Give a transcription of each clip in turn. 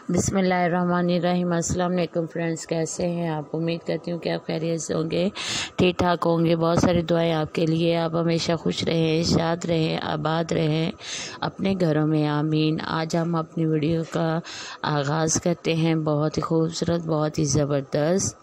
बिस्मिल्लाहिर्रहमानिर्रहीम। अस्सलाम वालेकुम फ्रेंड्स, कैसे हैं आप? उम्मीद करती हूँ कि आप खैरियत से होंगे, ठीक ठाक होंगे। बहुत सारी दुआएं आपके लिए। आप हमेशा खुश रहें, शाद रहें, आबाद रहें अपने घरों में, आमीन। आज हम अपनी वीडियो का आगाज़ करते हैं बहुत ही खूबसूरत, बहुत ही ज़बरदस्त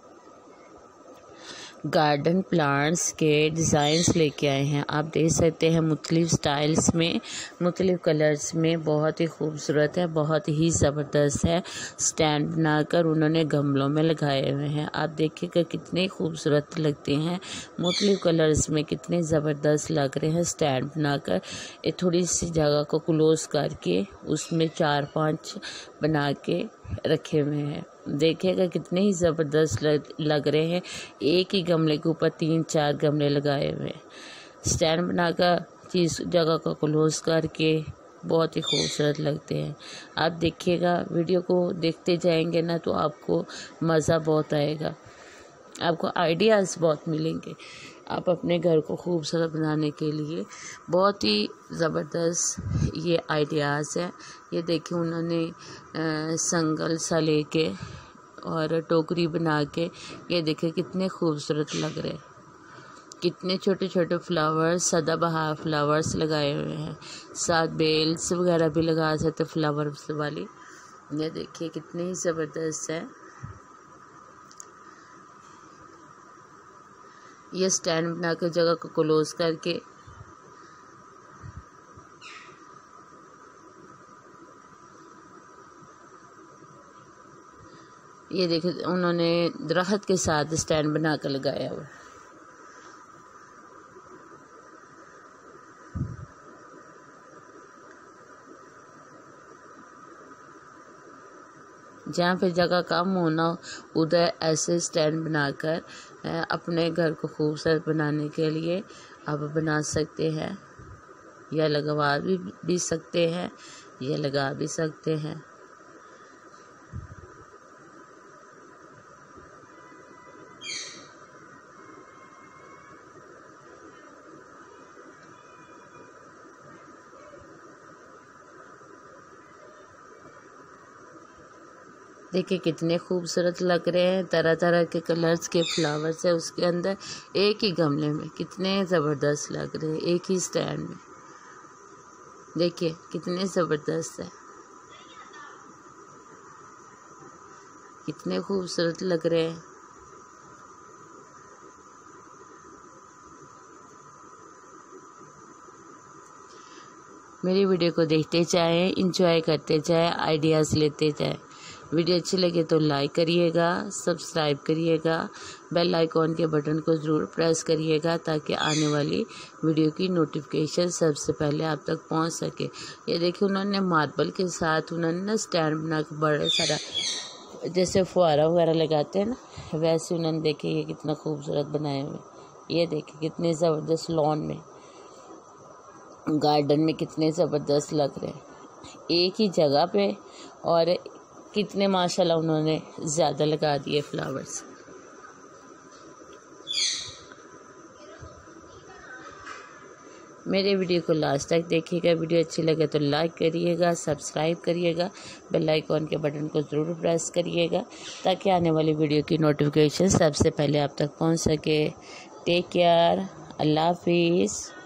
गार्डन प्लांट्स के डिज़ाइंस लेके आए हैं। आप देख सकते हैं मुख्तलिफ स्टाइल्स में, मुख्तलिफ कलर्स में, बहुत ही खूबसूरत है, बहुत ही ज़बरदस्त है। स्टैंड बनाकर उन्होंने गमलों में लगाए हुए हैं। आप देखिएगा कितने खूबसूरत लगते हैं, मुख्तलिफ कलर्स में कितने ज़बरदस्त लग रहे हैं। स्टैंड बनाकर थोड़ी सी जगह को क्लोज करके उसमें 4-5 बना के रखे हुए हैं। देखिएगा कितने ही ज़बरदस्त लग रहे हैं। एक ही गमले के ऊपर 3-4 गमले लगाए हुए हैं। स्टैंड बनाकर चीज़ जगह को क्लोज करके बहुत ही खूबसूरत लगते हैं। आप देखिएगा, वीडियो को देखते जाएंगे ना तो आपको मज़ा बहुत आएगा, आपको आइडियाज़ बहुत मिलेंगे। आप अपने घर को खूबसूरत बनाने के लिए बहुत ही ज़बरदस्त ये आइडियाज़ है। ये देखिए उन्होंने संगल सा लेके और टोकरी बना के, ये देखिए कितने खूबसूरत लग रहे हैं। कितने छोटे छोटे फ्लावर्स, सदाबहार फ्लावर्स लगाए हुए हैं। साथ बेल्स वगैरह भी लगा सकते फ्लावर्स वाली। ये देखिए कितने ही ज़बरदस्त है। ये स्टैंड बनाकर जगह को क्लोज करके ये देखिए उन्होंने दरख्त के साथ स्टैंड बनाकर लगाया हुआ। जहाँ पे जगह कम होना उधर ऐसे स्टैंड बनाकर अपने घर को खूबसूरत बनाने के लिए आप बना सकते हैं, या लगवा भी सकते हैं, या लगा भी सकते हैं। देखिए कितने खूबसूरत लग रहे हैं। तरह तरह के कलर्स के फ्लावर्स है उसके अंदर, एक ही गमले में। कितने ज़बरदस्त लग रहे हैं एक ही स्टैंड में। देखिए कितने ज़बरदस्त है, कितने खूबसूरत लग रहे हैं। मेरी वीडियो को देखते जाएं, इंजॉय करते जाएं, आइडियाज़ लेते जाएं। वीडियो अच्छी लगे तो लाइक करिएगा, सब्सक्राइब करिएगा, बेल आइकॉन के बटन को ज़रूर प्रेस करिएगा ताकि आने वाली वीडियो की नोटिफिकेशन सबसे पहले आप तक पहुंच सके। ये देखिए उन्होंने मार्बल के साथ उन्होंने ना स्टैंड बना के बड़ा सारा, जैसे फुहारा वगैरह लगाते हैं ना, वैसे उन्होंने देखिए ये कितना खूबसूरत बनाए हुए। ये देखिए कितने ज़बरदस्त लॉन में, गार्डन में कितने ज़बरदस्त लग रहे हैं एक ही जगह पे। और कितने माशाल्लाह उन्होंने ज़्यादा लगा दिए फ्लावर्स। मेरे वीडियो को लास्ट तक देखिएगा। वीडियो अच्छी लगे तो लाइक करिएगा, सब्सक्राइब करिएगा, बेल आइकॉन के बटन को ज़रूर प्रेस करिएगा ताकि आने वाली वीडियो की नोटिफिकेशन सबसे पहले आप तक पहुंच सके। टेक केयर, अल्लाह हाफिज़।